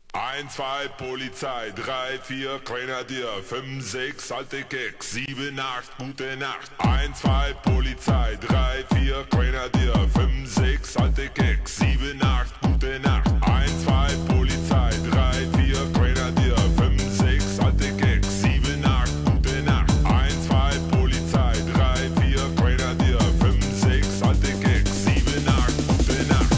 1, 2, Polizei, 3, 4, Grenadier, 5, 6, alte Keks, 7, 8, gute Nacht. 1, 2, Polizei, 3, 4, Grenadier, 5, 6, alte Keks, 7, 8, gute Nacht. 1, 2, Polizei, 3, 4, Grenadier, 5, 6, alte Keks, 7, 8, gute Nacht. 1, 2, Polizei, 3, 4, Grenadier, 5, 6, alte Keks, 7, 8, gute Nacht.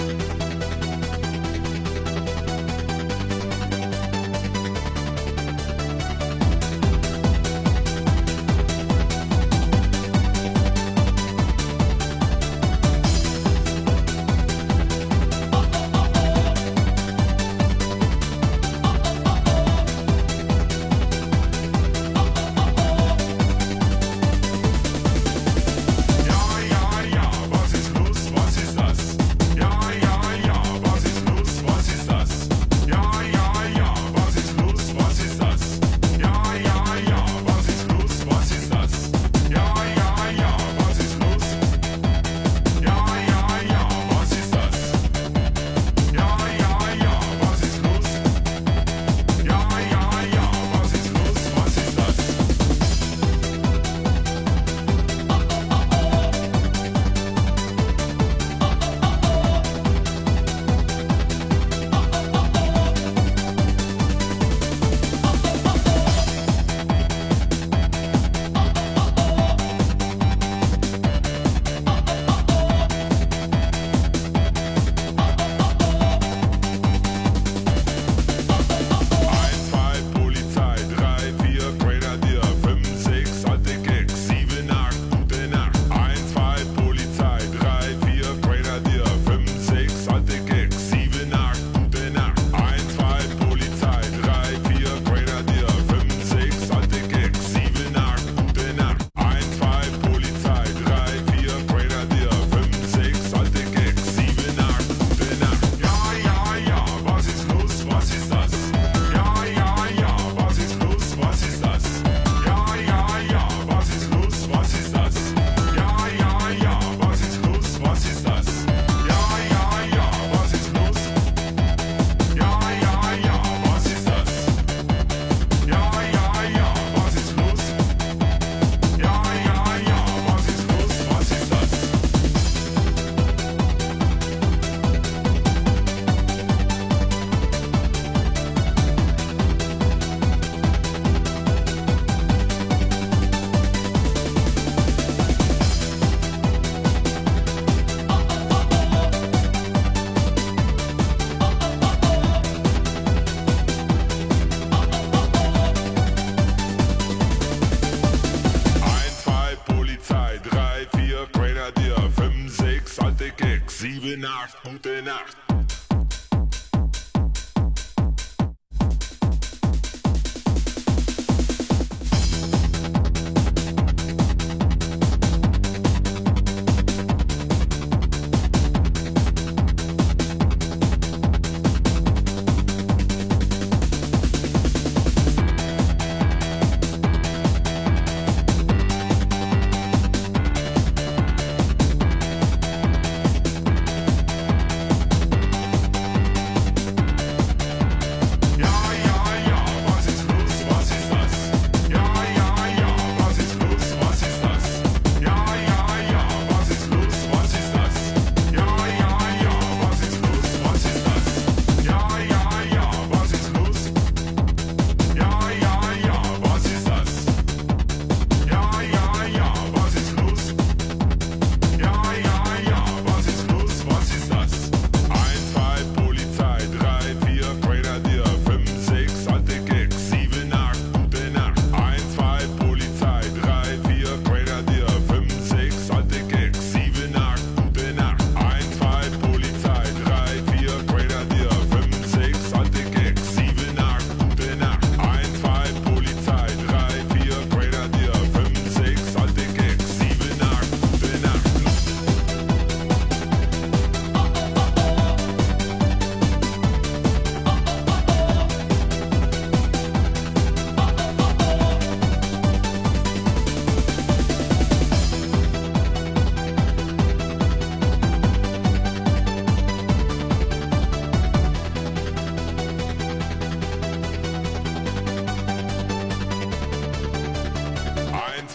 Alte Keks, 7, 8, gute Nacht.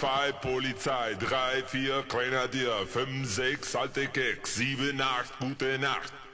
2 Polizei, 3, 4 Grenadier, 5, 6 alte Keks, 7, 8 gute Nacht.